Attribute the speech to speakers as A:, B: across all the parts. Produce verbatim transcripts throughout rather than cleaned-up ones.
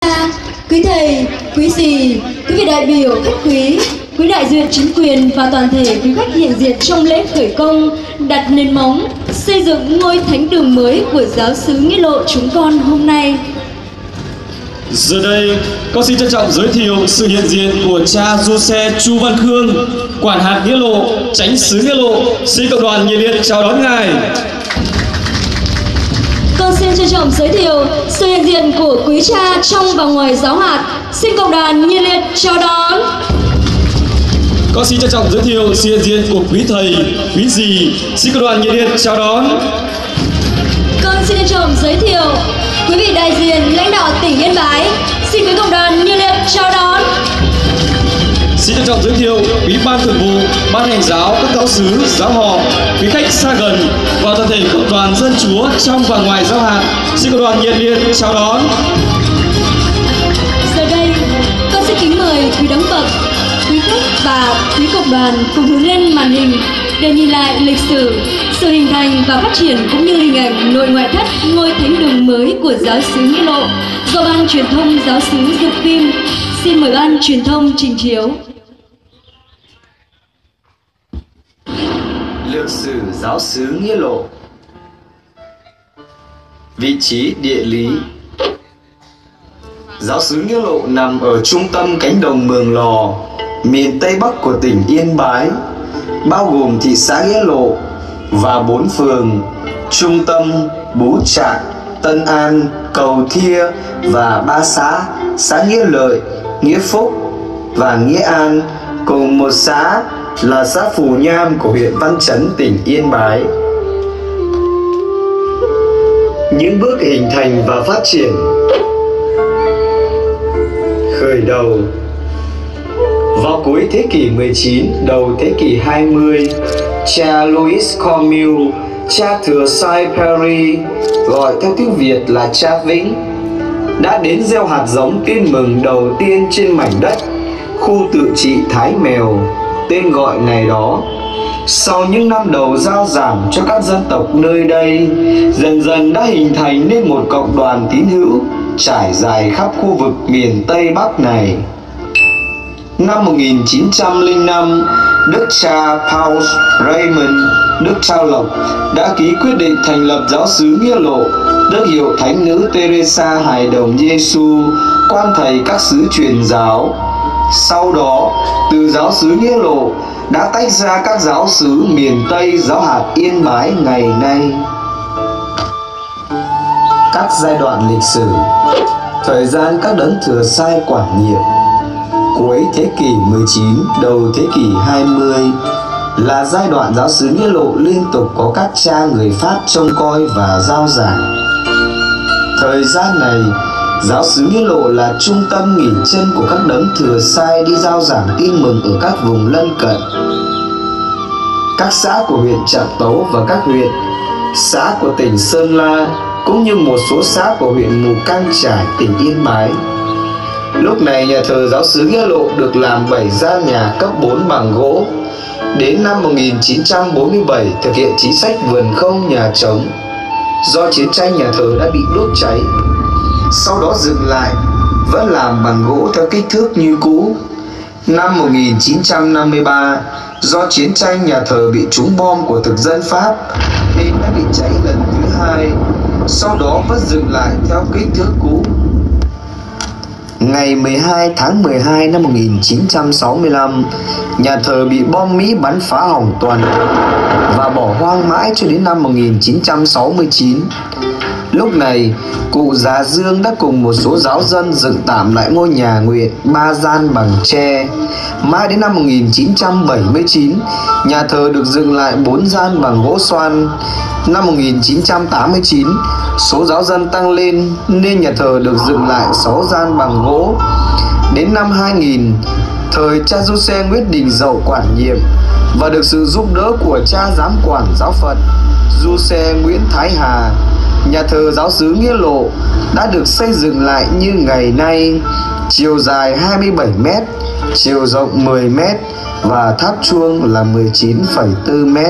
A: Quý thầy, quý dì, quý vị đại biểu khách quý, quý đại diện chính quyền và toàn thể quý khách hiện diện trong lễ khởi công đặt nền móng xây dựng ngôi thánh đường mới của giáo xứ Nghĩa Lộ chúng con hôm nay.
B: Giờ đây, con xin trân trọng giới thiệu sự hiện diện của cha Giuse Chu Văn Khương, quản hạt Nghĩa Lộ, chánh xứ Nghĩa Lộ. Xin cộng đoàn nhiệt liệt chào đón ngài.
A: Con xin trân trọng giới thiệu sự hiện diện của quý cha trong và ngoài giáo hạt. Xin cộng đoàn nhiệt liệt chào đón.
B: Con xin trân trọng giới thiệu sự hiện diện của quý thầy, quý dì. Xin cộng đoàn nhiệt liệt chào đón.
A: Con xin trân trọng giới thiệu quý vị đại diện lãnh đạo tỉnh Yên Bái. Xin quý cộng đoàn nhiệt liệt chào đón.
B: Xin trân trọng giới thiệu quý ban thường vụ, ban hành giáo, các giáo xứ, giáo họ, quý khách xa gần và toàn thể cộng đoàn dân chúa trong và ngoài giáo hạt. Xin cộng đoàn nhiệt liệt chào đón.
A: Giờ đây, con xin kính mời quý đấng bậc, quý khách và quý cộng đoàn cùng hướng lên màn hình để nhìn lại lịch sử, sự hình thành và phát triển cũng như hình ảnh nội ngoại thất ngôi thánh đường mới của giáo xứ Nghĩa Lộ do ban truyền thông giáo xứ dựng phim. Xin mời ban truyền thông trình chiếu.
C: Lược sử giáo xứ Nghĩa Lộ. Vị trí địa lý. Giáo xứ Nghĩa Lộ nằm ở trung tâm cánh đồng Mường Lò, miền Tây Bắc của tỉnh Yên Bái, bao gồm thị xã Nghĩa Lộ và bốn phường: Trung Tâm, Bú Trạng, Tân An, Cầu Thia và ba xã: xã Nghĩa Lợi, Nghĩa Phúc và Nghĩa An, cùng một xã là xã Phù Nham của huyện Văn Chấn, tỉnh Yên Bái. Những bước hình thành và phát triển. Khởi đầu. Vào cuối thế kỷ mười chín, đầu thế kỷ hai mươi, cha Louis Comille, cha thừa sai Paris, gọi theo tiếng Việt là cha Vĩnh, đã đến gieo hạt giống tin mừng đầu tiên trên mảnh đất khu tự trị Thái Mèo, tên gọi ngày đó. Sau những năm đầu giao giảng cho các dân tộc nơi đây, dần dần đã hình thành nên một cộng đoàn tín hữu trải dài khắp khu vực miền Tây Bắc này. Năm một nghìn chín trăm lẻ năm, Đức cha Paul Raymond, Đức Trao Lộc đã ký quyết định thành lập giáo xứ Nghĩa Lộ, đức hiệu Thánh nữ Teresa Hài Đồng Giêsu, quan thầy các xứ truyền giáo. Sau đó, từ giáo xứ Nghĩa Lộ đã tách ra các giáo xứ miền Tây giáo hạt Yên Bái ngày nay. Các giai đoạn lịch sử. Thời gian các đấng thừa sai quản nhiệm. Cuối thế kỷ mười chín, đầu thế kỷ hai mươi là giai đoạn giáo xứ Nghĩa Lộ liên tục có các cha người Pháp trông coi và giao giảng. Thời gian này, giáo xứ Nghĩa Lộ là trung tâm nghỉ chân của các đấng thừa sai đi giao giảng tin mừng ở các vùng lân cận. Các xã của huyện Trạm Tấu và các huyện, xã của tỉnh Sơn La, cũng như một số xã của huyện Mù Cang Chải, tỉnh Yên Bái. Lúc này nhà thờ giáo xứ Nghĩa Lộ được làm bảy gian nhà cấp bốn bằng gỗ. Đến năm một nghìn chín trăm bốn mươi bảy thực hiện chính sách vườn không nhà trống. Do chiến tranh nhà thờ đã bị đốt cháy, sau đó dựng lại, vẫn làm bằng gỗ theo kích thước như cũ. Năm một nghìn chín trăm năm mươi ba, do chiến tranh nhà thờ bị trúng bom của thực dân Pháp nên đã bị cháy lần thứ hai, sau đó vẫn dựng lại theo kích thước cũ. Ngày mười hai tháng mười hai năm một nghìn chín trăm sáu mươi lăm, nhà thờ bị bom Mỹ bắn phá hỏng toàn bộ và bỏ hoang mãi cho đến năm một nghìn chín trăm sáu mươi chín. Lúc này, cụ già Dương đã cùng một số giáo dân dựng tạm lại ngôi nhà nguyện ba gian bằng tre. Mãi đến năm một nghìn chín trăm bảy mươi chín, nhà thờ được dựng lại bốn gian bằng gỗ xoan. Năm một nghìn chín trăm tám mươi chín, số giáo dân tăng lên nên nhà thờ được dựng lại sáu gian bằng gỗ. Đến năm hai nghìn, thời cha Giuse Nguyễn Đình Dậu quản nhiệm và được sự giúp đỡ của cha giám quản giáo phận Giuse Nguyễn Thái Hà, nhà thờ giáo xứ Nghĩa Lộ đã được xây dựng lại như ngày nay, chiều dài hai mươi bảy mét, chiều rộng mười mét và tháp chuông là mười chín phẩy bốn mét.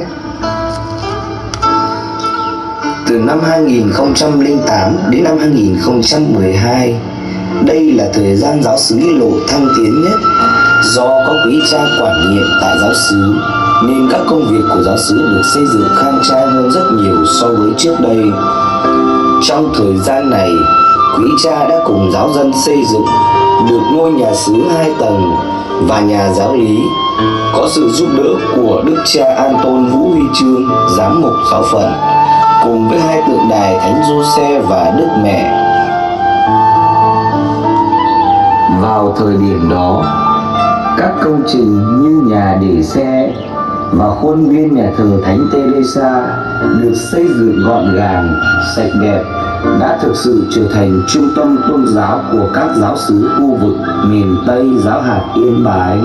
C: Từ năm hai nghìn không trăm lẻ tám đến năm hai nghìn không trăm mười hai, Đây là thời gian giáo xứ Nghĩa Lộ thăng tiến nhất. Do có quý cha quản nhiệm tại giáo xứ nên các công việc của giáo xứ được xây dựng khang trang hơn rất nhiều so với trước đây. Trong thời gian này, quý cha đã cùng giáo dân xây dựng được ngôi nhà xứ hai tầng và nhà giáo lý, có sự giúp đỡ của Đức cha An Tôn Vũ Huy Chương, giám mục giáo phận, cùng với hai tượng đài Thánh Giô-se và Đức Mẹ. Vào thời điểm đó, các công trình như nhà để xe và khuôn viên nhà thờ Thánh Teresa được xây dựng gọn gàng, sạch đẹp, đã thực sự trở thành trung tâm tôn giáo của các giáo xứ khu vực miền Tây giáo hạt Yên Bái.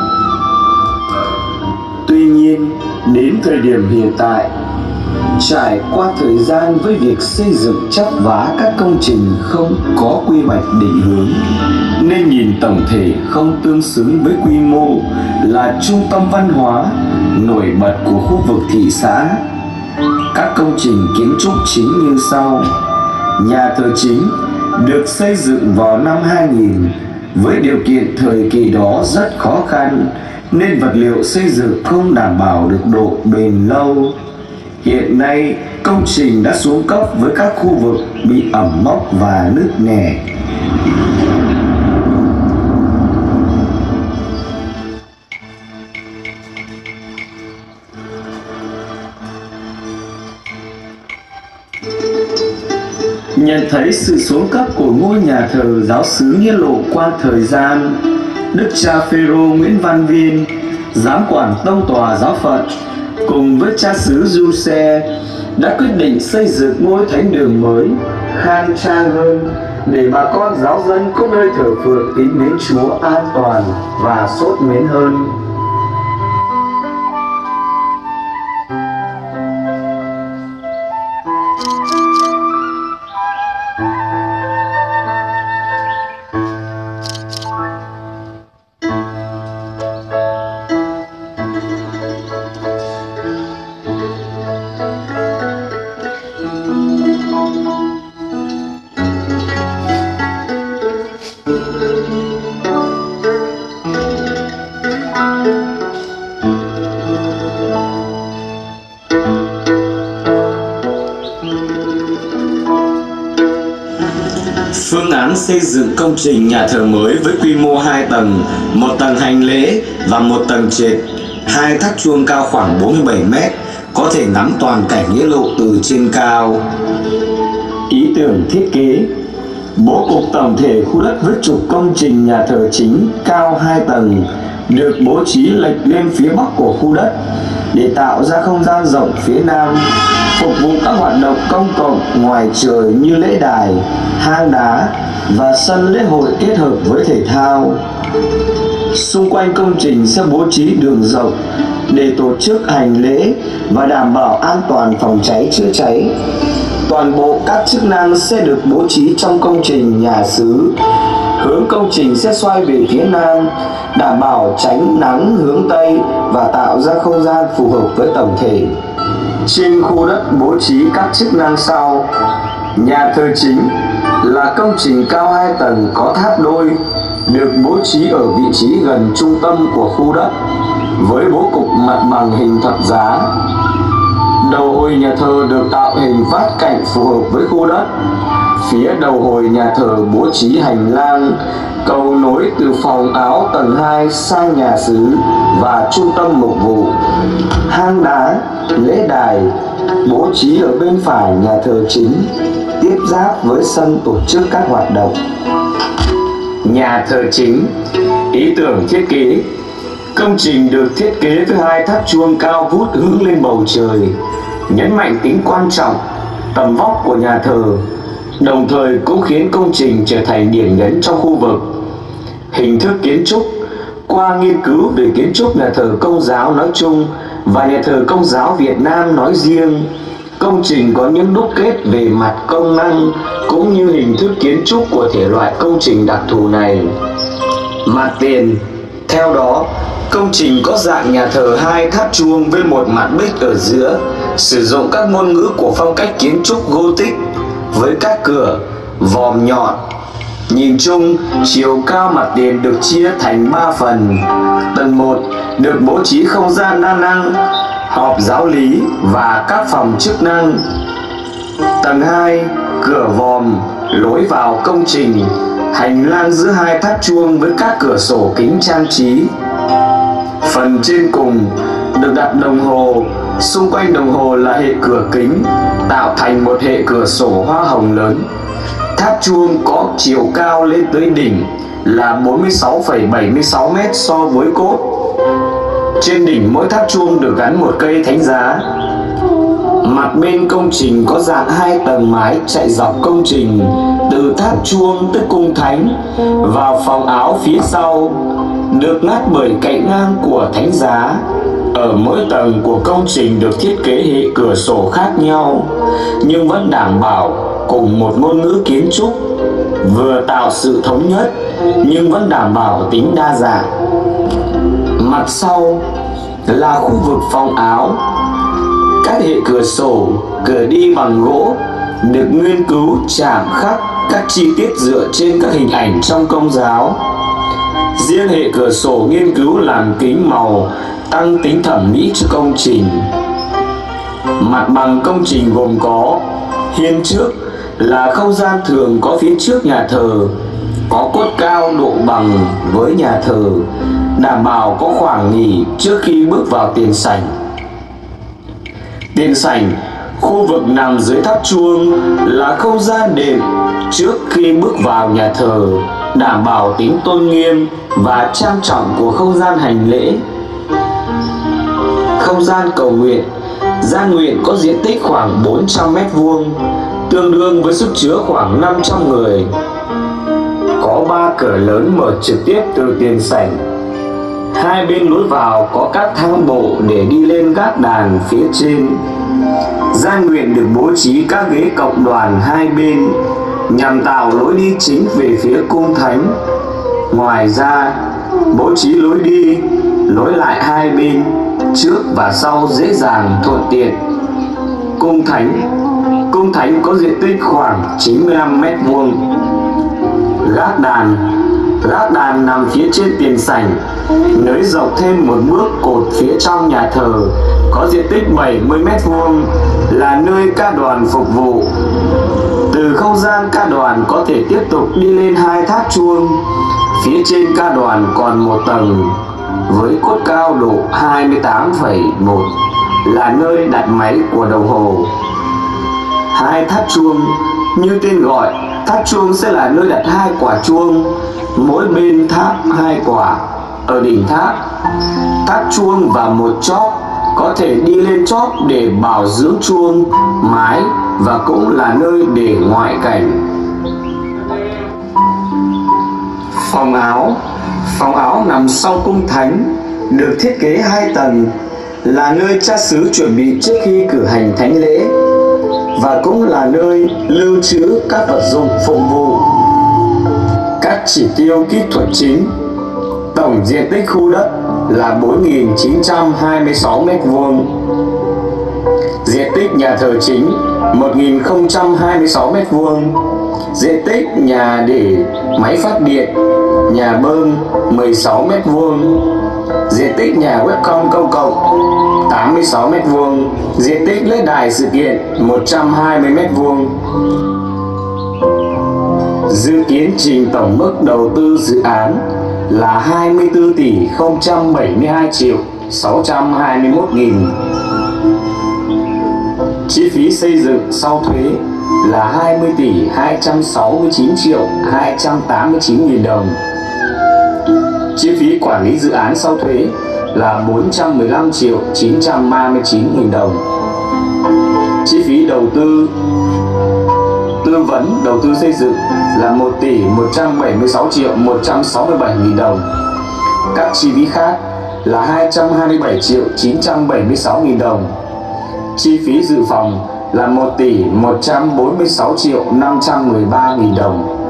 C: Tuy nhiên, đến thời điểm hiện tại, trải qua thời gian với việc xây dựng chắp vá các công trình không có quy hoạch định hướng, nên nhìn tổng thể không tương xứng với quy mô là trung tâm văn hóa nổi bật của khu vực thị xã. Các công trình kiến trúc chính như sau. Nhà thờ chính được xây dựng vào năm hai nghìn với điều kiện thời kỳ đó rất khó khăn nên vật liệu xây dựng không đảm bảo được độ bền lâu. Hiện nay, công trình đã xuống cấp với các khu vực bị ẩm mốc và nứt nẻ. Nhận thấy sự xuống cấp của ngôi nhà thờ giáo xứ Nghĩa Lộ qua thời gian, Đức cha Phêrô Nguyễn Văn Viên, giám quản tông tòa giáo phận, cùng với cha xứ Giuse đã quyết định xây dựng ngôi thánh đường mới, khang trang hơn để bà con giáo dân có nơi thờ phượng kính mến Chúa an toàn và sốt mến hơn. Phương án xây dựng công trình nhà thờ mới với quy mô hai tầng, một tầng hành lễ và một tầng trệt, hai tháp chuông cao khoảng bốn mươi bảy mét, có thể ngắm toàn cảnh Nghĩa Lộ từ trên cao. Ý tưởng thiết kế: bố cục tổng thể khu đất với trục công trình nhà thờ chính cao hai tầng được bố trí lệch lên phía bắc của khu đất để tạo ra không gian rộng phía nam, phục vụ các hoạt động công cộng ngoài trời như lễ đài, hang đá và sân lễ hội kết hợp với thể thao. Xung quanh công trình sẽ bố trí đường rộng để tổ chức hành lễ và đảm bảo an toàn phòng cháy chữa cháy. Toàn bộ các chức năng sẽ được bố trí trong công trình nhà xứ. Hướng công trình sẽ xoay về phía nam, đảm bảo tránh nắng hướng tây và tạo ra không gian phù hợp với tổng thể. Trên khu đất bố trí các chức năng sau. Nhà thờ chính là công trình cao hai tầng có tháp đôi, được bố trí ở vị trí gần trung tâm của khu đất, với bố cục mặt bằng hình thập giá. Đầu hồi nhà thờ được tạo hình vát cạnh phù hợp với khu đất. Phía đầu hồi nhà thờ bố trí hành lang, cầu nối từ phòng áo tầng hai sang nhà xứ và trung tâm mục vụ. Hang đá, lễ đài bố trí ở bên phải nhà thờ chính, tiếp giáp với sân tổ chức các hoạt động. Nhà thờ chính. Ý tưởng thiết kế: công trình được thiết kế với hai tháp chuông cao vút hướng lên bầu trời, nhấn mạnh tính quan trọng, tầm vóc của nhà thờ, đồng thời cũng khiến công trình trở thành điểm nhấn trong khu vực. Hình thức kiến trúc: qua nghiên cứu về kiến trúc nhà thờ Công giáo nói chung và nhà thờ Công giáo Việt Nam nói riêng, công trình có những đúc kết về mặt công năng cũng như hình thức kiến trúc của thể loại công trình đặc thù này. Mặt tiền: theo đó, công trình có dạng nhà thờ hai tháp chuông với một mặt bích ở giữa, sử dụng các ngôn ngữ của phong cách kiến trúc Gothic với các cửa, vòm nhọn, Nhìn chung, chiều cao mặt tiền được chia thành ba phần. Tầng một được bố trí không gian đa năng, họp giáo lý và các phòng chức năng. Tầng hai, cửa vòm, lối vào công trình, hành lang giữa hai tháp chuông với các cửa sổ kính trang trí. Phần trên cùng được đặt đồng hồ, xung quanh đồng hồ là hệ cửa kính, tạo thành một hệ cửa sổ hoa hồng lớn. Tháp chuông có chiều cao lên tới đỉnh là bốn mươi sáu phẩy bảy mươi sáu mét so với cốt. Trên đỉnh mỗi tháp chuông được gắn một cây thánh giá. Mặt bên công trình có dạng hai tầng mái chạy dọc công trình, từ tháp chuông tới cung thánh vào phòng áo phía sau, được ngắt bởi cạnh ngang của thánh giá. Ở mỗi tầng của công trình được thiết kế hệ cửa sổ khác nhau, nhưng vẫn đảm bảo cùng một ngôn ngữ kiến trúc, vừa tạo sự thống nhất nhưng vẫn đảm bảo tính đa dạng. Mặt sau là khu vực phòng áo. Các hệ cửa sổ, cửa đi bằng gỗ được nghiên cứu chạm khắc các chi tiết dựa trên các hình ảnh trong Công giáo. Riêng hệ cửa sổ nghiên cứu làm kính màu tăng tính thẩm mỹ cho công trình. Mặt bằng công trình gồm có hiên trước là không gian thường có phía trước nhà thờ, có cốt cao độ bằng với nhà thờ, đảm bảo có khoảng nghỉ trước khi bước vào tiền sảnh. Tiền sảnh, khu vực nằm dưới tháp chuông, là không gian đệm trước khi bước vào nhà thờ, đảm bảo tính tôn nghiêm và trang trọng của không gian hành lễ. Không gian cầu nguyện, gian nguyện có diện tích khoảng bốn trăm mét vuông, tương đương với sức chứa khoảng năm trăm người. Có ba cửa lớn mở trực tiếp từ tiền sảnh. Hai bên lối vào có các thang bộ để đi lên gác đàn phía trên. Gian nguyện được bố trí các ghế cộng đoàn hai bên nhằm tạo lối đi chính về phía cung thánh. Ngoài ra, bố trí lối đi, lối lại hai bên, trước và sau dễ dàng thuận tiện. Cung thánh Cung thánh có diện tích khoảng chín mươi lăm mét vuông. Gác đàn Gác đàn nằm phía trên tiền sảnh, nới rộng thêm một bước cột phía trong nhà thờ, có diện tích bảy mươi mét vuông, là nơi ca đoàn phục vụ. Từ không gian ca đoàn có thể tiếp tục đi lên hai tháp chuông. Phía trên ca đoàn còn một tầng với cốt cao độ hai mươi tám phẩy một, là nơi đặt máy của đồng hồ. Hai tháp chuông như tên gọi, tháp chuông sẽ là nơi đặt hai quả chuông, mỗi bên tháp hai quả. Ở đỉnh tháp, tháp chuông và một chóp có thể đi lên chóp để bảo dưỡng chuông, mái và cũng là nơi để ngoại cảnh. Phòng áo Phòng áo nằm sau cung thánh, được thiết kế hai tầng, là nơi cha xứ chuẩn bị trước khi cử hành thánh lễ và cũng là nơi lưu trữ các vật dụng phục vụ. Các chỉ tiêu kỹ thuật chính: tổng diện tích khu đất là bốn nghìn chín trăm hai mươi sáu mét vuông, diện tích nhà thờ chính một nghìn không trăm hai mươi sáu mét vuông, diện tích nhà để máy phát điện, nhà bơm mười sáu mét vuông, diện tích nhà webcam công cộng tám mươi sáu mét vuông, diện tích lễ đài sự kiện một trăm hai mươi mét vuông. Dự kiến trình tổng mức đầu tư dự án là hai mươi tư tỷ không trăm bảy mươi hai triệu sáu trăm hai mươi mốt nghìn. Chi phí xây dựng sau thuế là hai mươi tỷ hai trăm sáu mươi chín triệu hai trăm tám mươi chín nghìn đồng. Chi phí quản lý dự án sau thuế là bốn trăm mười lăm triệu chín trăm ba mươi chín nghìn đồng. Chi phí đầu tư tư vấn đầu tư xây dựng là một tỷ một trăm bảy mươi sáu triệu một trăm sáu mươi bảy nghìn đồng. Các chi phí khác là hai trăm hai mươi bảy triệu chín trăm bảy mươi sáu nghìn đồng. Chi phí dự phòng là một tỷ một trăm bốn mươi sáu triệu năm trăm mười ba nghìn đồng.